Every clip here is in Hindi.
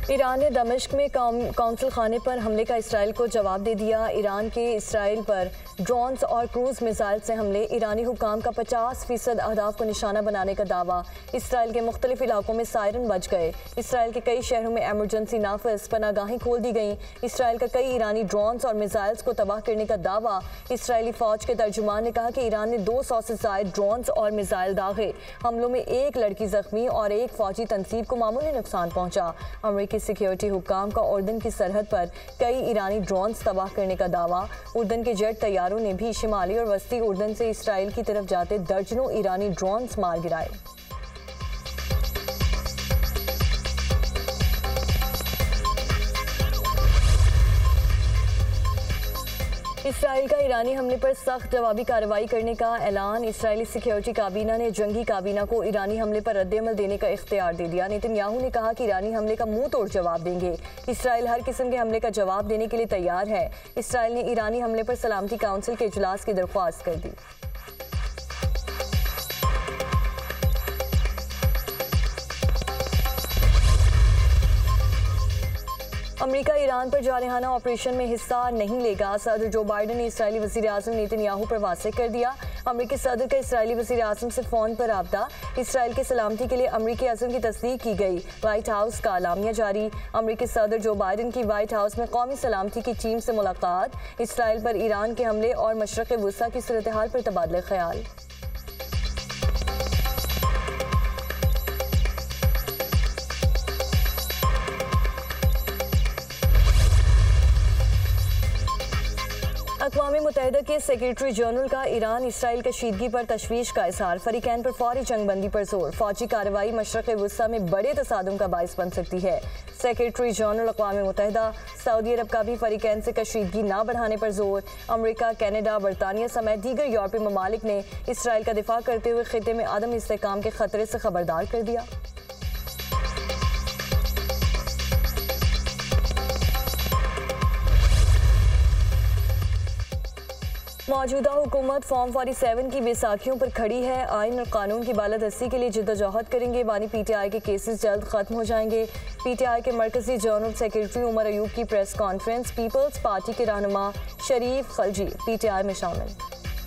ईरान ने दमिश्क में कौंसल खाने पर हमले का इसराइल को जवाब दे दिया। ईरान के इसराइल पर ड्रोन्स और क्रूज मिसाइल से हमले, ईरानी हुकाम का 50% अहदाफ को निशाना बनाने का दावा। इसराइल के मुख्तलिफ इलाकों में सायरन बज गए। इसराइल के कई शहरों में एमरजेंसी नाफिज, पनागाहें खोल दी गईं। इसराइल का कई ईरानी ड्रोन्स और मिसाइल्स को तबाह करने का दावा। इसराइली फौज के तर्जुमान ने कहा कि ईरान ने 200 से ज़ायद ड्रोन्स और मिसाइल दागे। हमलों में एक लड़की जख्मी और एक फौजी तनसीब को मामूली नुकसान पहुंचा। अमरीकी सिक्योरिटी हुकाम का उर्दन की सरहद पर कई ईरानी ड्रोन्स तबाह करने का दावा। उर्दन के जेट तैयारों ने भी शिमाली और वस्ती उर्दन से इसराइल की तरफ जाते दर्जनों ईरानी ड्रोन्स मार गिराए। इसराइल का ईरानी हमले पर सख्त जवाबी कार्रवाई करने का ऐलान। इसराइली सिक्योरिटी काबीना ने जंगी काबीना को ईरानी हमले पर रद्द-ए-अमल देने का इख्तियार दे दिया। नेतन्याहू ने कहा कि ईरानी हमले का मुंह तोड़ जवाब देंगे। इसराइल हर किस्म के हमले का जवाब देने के लिए तैयार है। इसराइल ने ईरानी हमले पर सलामती काउंसिल के इजलास की दरख्वास्त कर दी। अमेरिका ईरान पर जारहाना ऑपरेशन में हिस्सा नहीं लेगा। सदर जो बाइडन ने इसराइली वज़ीर आज़म नेतन्याहू पर वाज़ेह कर दिया। अमेरिकी सदर का इसराइली वज़ीर आज़म से फ़ोन पर राब्ता। इसराइल के सलामती के लिए अमेरिकी अज़म की तस्दीक की गई। व्हाइट हाउस का अलामिया जारी। अमेरिकी सदर जो बाइडन की व्हाइट हाउस में कौमी सलामती की टीम से मुलाकात। इसराइल पर ईरान के हमले और मशरक़ वुस्ता की सूरत हाल पर तबादला ख्याल। अक़वाम मुत्तहिदा के सेक्रेटरी जनरल का ईरान इसराइल कशीदगी पर तशवीश का इज़हार। फरीकैन पर फौरी जंगबंदी पर जोर। फौजी कार्रवाई मशरक़ वुस्ता में बड़े तसादुम का बाइस बन सकती है। सेक्रेटरी जनरल अक़वाम मुत्तहिदा सऊदी अरब का भी फरीकैन से कशीदगी न बढ़ाने पर जोर। अमरीका, कनाडा, बरतानिया समेत दीगर यूरोपीय ममालिक ने इसराइल का दिफा करते हुए खित्ते में अदम इस्तेहकाम के खतरे से खबरदार कर दिया। मौजूदा हुकूमत फॉर्म 47 की बेसाखियों पर खड़ी है। आइन और कानून की बालादस्ती के लिए जिद्दोजहद करेंगे। बानी PTI के केसेस जल्द खत्म हो जाएंगे। PTI के मरकजी जनरल सेक्रेटरी उमर अयूब की प्रेस कॉन्फ्रेंस। पीपल्स पार्टी के रहनुमा शरीफ खलजी PTI में शामिल।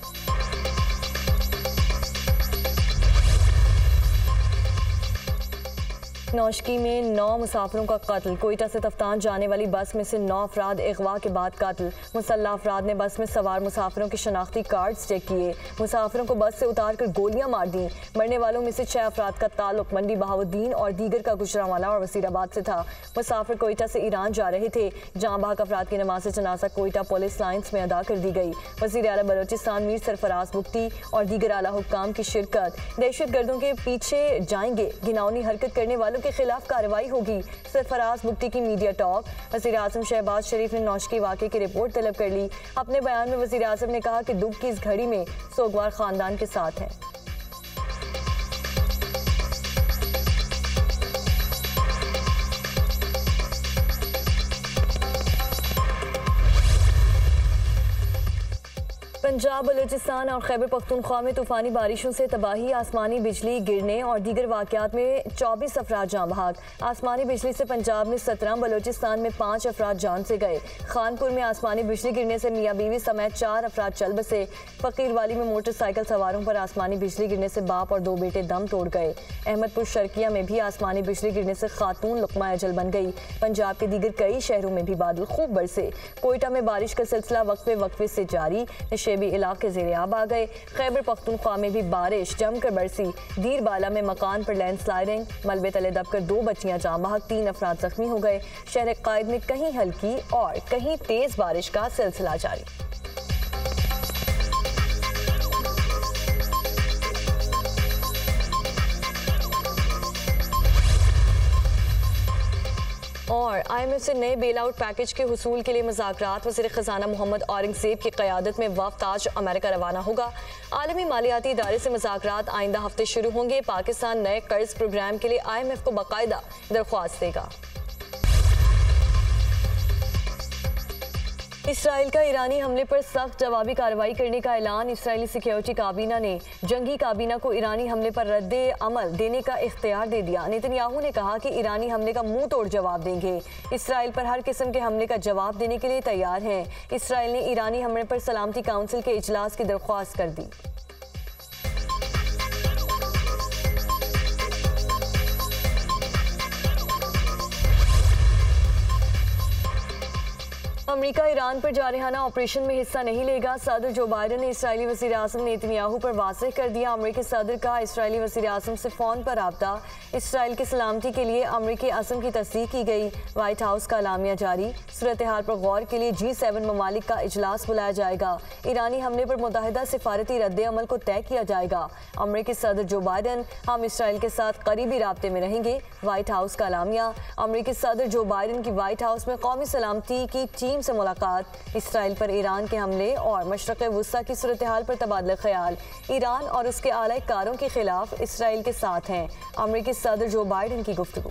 नौशकी में 9 मुसाफिरों का कत्ल। कोयटा से तफ्तान जाने वाली बस में से 9 अफराद अगवा के बाद कत्ल। मुसल्लह अफराद ने बस में सवार मुसाफिरों के शनाख्ती कार्ड्स चेक किए। मुसाफिरों को बस से उतार कर गोलियां मार दी। मरने वालों में से 6 अफराद का ताल्लुक मंडी बहाउद्दीन और दीगर का गुजरांवाला और वसीराबाद से था। मुसाफिर कोयटा से ईरान जा रहे थे। जहां बहक अफराद की नमाज जनाजा कोयटा पुलिस लाइन्स में अदा कर दी गई। वज़ीर आला बलोचिस्तान मीर सरफराज बुख्ती और दीगर आला हुक्काम की शिरकत। दहशत गर्दों के पीछे जाएंगे, घिनौनी हरकत करने वालों के खिलाफ कार्रवाई होगी। सरफराज बुख्ती की मीडिया टॉक। वज़ीर आज़म शहबाज शरीफ ने नौशकी वाक़े की रिपोर्ट तलब कर ली। अपने बयान में वज़ीर आज़म ने कहा कि दुख की इस घड़ी में सोगवार खानदान के साथ है। पंजाब, बलूचिस्तान और खैबर पख्तूनख्वा में तूफ़ानी बारिशों से तबाही, आसमानी बिजली गिरने और दीगर वाक़यात में 24 अफराद जान बहक। आसमानी बिजली से पंजाब में 17, बलूचिस्तान में 5 अफराद जान से गए। खानपुर में आसमानी बिजली गिरने से मियाँ बीवी समेत 4 अफराद चल बसे। फ़कीरवाली में मोटरसाइकिल सवारों पर आसमानी बिजली गिरने से बाप और 2 बेटे दम तोड़ गए। अहमदपुर शर्किया में भी आसमानी बिजली गिरने से खातून लुक़मा अजल बन गई। पंजाब के दीगर कई शहरों में भी बादल खूब बरसे। कोयटा में बारिश का सिलसिला वक्फे वक्फे से जारी। भी इलाके ज़ेरे आब आ गए। खैबर पख्तूनख्वा में भी बारिश जमकर बरसी। दीरबाला में मकान पर लैंडस्लाइडिंग, मलबे तले दबकर 2 बच्चियां जान बहक, 3 अफराद जख्मी हो गए। शहर कायद में कहीं हल्की और कहीं तेज बारिश का सिलसिला जारी। और IMF से नए बेल आउट पैकेज के हुसूल के लिए मुज़ाकरात। वज़ीर ख़ज़ाना मोहम्मद औरंगज़ेब की क़यादत में वफ़द आज अमेरिका रवाना होगा। आलमी मालियाती इदारे से मुज़ाकरात आइंदा हफ्ते शुरू होंगे। पाकिस्तान नए कर्ज प्रोग्राम के लिए IMF को बाकायदा दरख्वास्त देगा। इसराइल का ईरानी हमले पर सख्त जवाबी कार्रवाई करने का ऐलान। इसराइली सिक्योरिटी काबीना ने जंगी काबीना को ईरानी हमले पर रद्दे अमल देने का इख्तियार दे दिया। नेतन्याहू ने कहा कि ईरानी हमले का मुंह तोड़ जवाब देंगे। इसराइल पर हर किस्म के हमले का जवाब देने के लिए तैयार हैं। इसराइल ने ईरानी हमले पर सलामती काउंसिल के इजलास की दरख्वास्त कर दी। अमेरिका ईरान पर जारहाना ऑपरेशन में हिस्सा नहीं लेगा। सदर जो बाइडन ने इसराइली वज़ीर आज़म नेतन्याहू पर वाज़ेह कर दिया। अमेरिकी सदर का इसराइली वज़ीर आज़म से फ़ोन पर राब्ता। इसराइल की सलामती के लिए अमेरिकी अज़म की तस्दीक की गई। व्हाइट हाउस का एलामिया जारी। सूरत हाल पर गौर के लिए G7 ममालिक का इजलास बुलाया जाएगा। ईरानी हमले पर मुत्तहिदा सिफारती रद्द अमल को तय किया जाएगा। अमेरिकी सदर जो बाइडन हम इसराइल के साथ करीबी राब्ते में रहेंगे। व्हाइट हाउस का एलामिया। अमेरिकी सदर जो बाइडन की व्हाइट हाउस में कौमी सलामती की टीम से मुलाकात। इसराइल पर ईरान के हमले और मशरक़ वुस्ता की सूरत हाल पर तबादला ख्याल। ईरान और उसके आला कारों के खिलाफ इसराइल के साथ हैं। अमेरिकी सदर जो बाइडन की गुफ्तगू।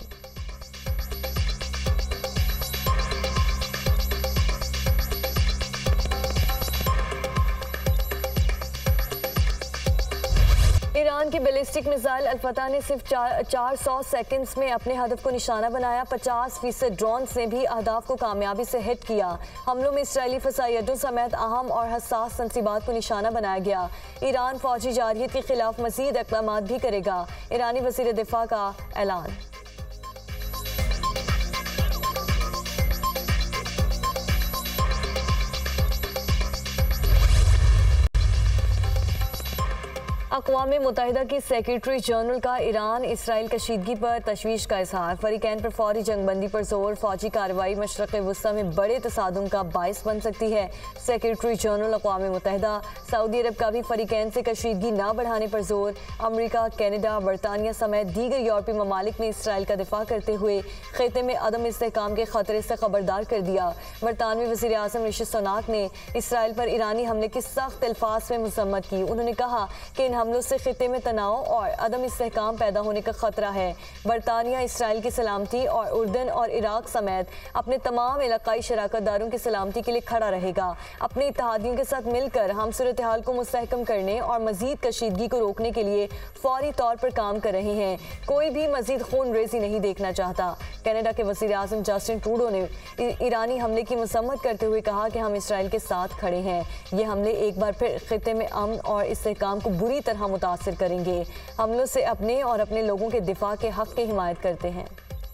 ईरान की बैलिस्टिक मिसाइल अल-फतह ने सिर्फ 400 सेकंड्स में अपने हदफ को निशाना बनाया। 50% ड्रोन्स ने भी अहदाफ को कामयाबी से हिट किया। हमलों में इसराइली फ़साई अड्डों समेत अहम और हसास तंसीबात को निशाना बनाया गया। ईरान फौजी जारहियत के खिलाफ मज़ीद इक़दामात भी करेगा। ईरानी वज़ीर दिफा का ऐलान। अक़वाम मुत्तहिदा की सेक्रेटरी जनरल का ईरान इसराइल कशीदगी पर तशवीश का इजहार। फ़रीक़ैन पर फौरी जंगबंदी पर जोर। फौजी कार्रवाई मशरक़ वुस्ता में बड़े तसादुम का बाइस बन सकती है। सेक्रेटरी जनरल अक़वाम मुत्तहिदा सऊदी अरब का भी फ़रीक़ैन से कशीदगी न बढ़ाने पर जोर। अमरीका, कैनेडा, बरतानिया समेत दीगर यूरोपीय ममालिक ने इसराइल का दिफा करते हुए ख़ित्ते में अदम इस्तेहकाम के ख़तरे से खबरदार कर दिया। बरतानवी वज़ीर आज़म ऋषि सुनाक ने इसराइल पर ईरानी हमले की सख्त अल्फाज में मज़म्मत की। उन्होंने कहा कि इन हमलों से खित्ते में तनाव और अदम इस्तेहकाम पैदा होने का खतरा है। बरतानिया इसराइल की सलामती और उर्दन और इराक समेत अपने तमाम इलाकाई शराकतदारों की सलामती के लिए खड़ा रहेगा। अपने इत्तेहादियों के साथ मिलकर हम सूरत हाल को मुस्तहकम करने और मजीद कशीदगी को रोकने के लिए फौरी तौर पर काम कर रहे हैं। कोई भी मजीद खून रेजी नहीं देखना चाहता। कनाडा के वज़ीर आज़म जस्टिन ट्रूडो ने ईरानी हमले की मसम्मत करते हुए कहा कि हम इसराइल के साथ खड़े हैं। ये हमले एक बार फिर खित्ते में अमन और इस्तेहकाम को बुरी तरह मुतासिर करेंगे। हमलों से अपने और अपने लोगों के दिफा के हक की हिमायत करते हैं।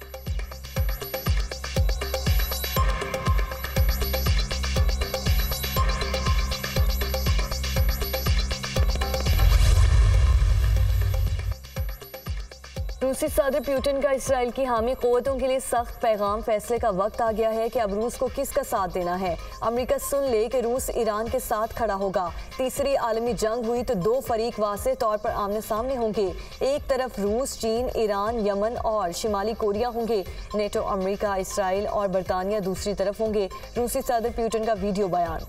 रूसी सदर पुतिन का इसराइल की हामी क़ुव्वतों के लिए सख्त पैगाम। फैसले का वक्त आ गया है कि अब रूस को किसका साथ देना है। अमेरिका सुन ले कि रूस ईरान के साथ खड़ा होगा। तीसरी आलमी जंग हुई तो दो फरीक वाज़ेह तौर पर आमने सामने होंगे। एक तरफ रूस, चीन, ईरान, यमन और शिमाली कोरिया होंगे। नेटो, अमेरिका, इसराइल और बरतानिया दूसरी तरफ होंगे। रूसी सदर पुतिन का वीडियो बयान।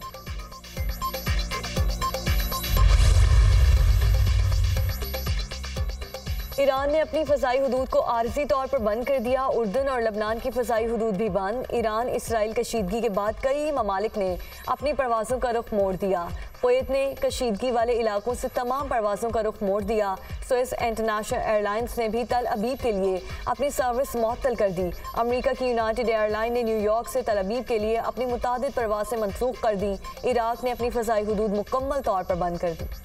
ईरान ने अपनी फ़ज़ाई हदूद को आर्जी तौर पर बंद कर दिया। उर्दन और लबनान की फ़ज़ाई हदूद भी बंद। ईरान इसराइल कशीदगी के बाद कई ममालिक ने अपनी परवाज़ों का रुख मोड़ दिया। कुवैत ने कशीदगी वाले इलाकों से तमाम परवाज़ों का रुख मोड़ दिया। स्विस इंटरनेशनल एयरलाइंस ने भी तल अबीब के लिए अपनी सर्विस मुअत्तल कर दी। अमेरिका की यूनाइटेड एयरलाइन ने न्यूयॉर्क से तल अबीब के लिए अपनी मुतादिद परवाज़ें मनसूख कर दी। इराक ने अपनी फ़ज़ाई हदूद मुकम्मल तौर पर बंद कर दी।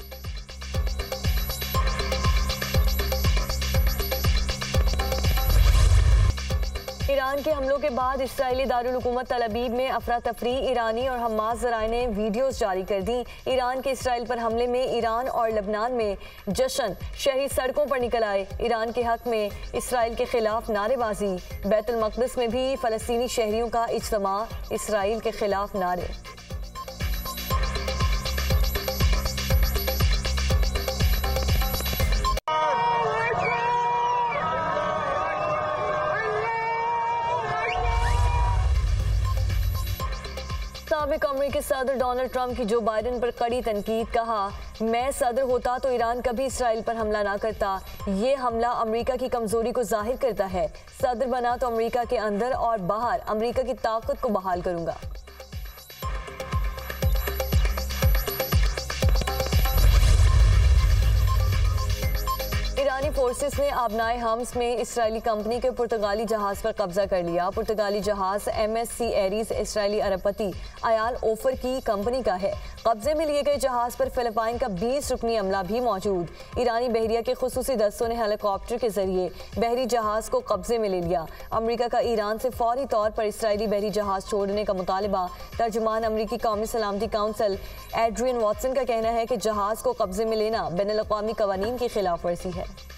ईरान के हमलों के बाद इसराइली दारुल हुकूमत तल अबीब में अफरा तफरी। ईरानी और हमास ज़राए ने वीडियोस जारी कर दी। ईरान के इसराइल पर हमले में ईरान और लबनान में जश्न। शहरी सड़कों पर निकल आए। ईरान के हक में इसराइल के खिलाफ नारेबाजी। बैतुल मक़दिस में भी फ़लस्तीनी शहरियों का इज्तिमा। इसराइल के खिलाफ नारे। साबिक अमेरिकी सदर डोनाल्ड ट्रंप की जो बाइडन पर कड़ी तनकीद। कहा, मैं सदर होता तो ईरान कभी इसराइल पर हमला ना करता। ये हमला अमेरिका की कमजोरी को जाहिर करता है। सदर बना तो अमेरिका के अंदर और बाहर अमेरिका की ताकत को बहाल करूंगा। फोर्सेस ने आबनाए हम्स में इसराइली कंपनी के पुर्तगाली जहाज पर कब्जा कर लिया। पुर्तगाली जहाज MSC एरीज इसराइली अरबपति अयाल ओफर की कंपनी का है। कब्जे में लिए गए जहाज पर फिलिपाइन का 20 रुकनी अमला भी मौजूद। ईरानी बहरिया के खुसूसी दस्तों ने हेलीकॉप्टर के जरिए बहरी जहाज को कब्जे में ले लिया। अमेरिका का ईरान से फौरी तौर पर इसराइली बहरी जहाज छोड़ने का मुतालबा। तर्जुमान अमेरिकी कौमी सलामती काउंसिल एड्रियन वॉटसन का कहना है कि जहाज को कब्जे में लेना बैनुल-अक़वामी कवानीन की खिलाफ वर्जी है।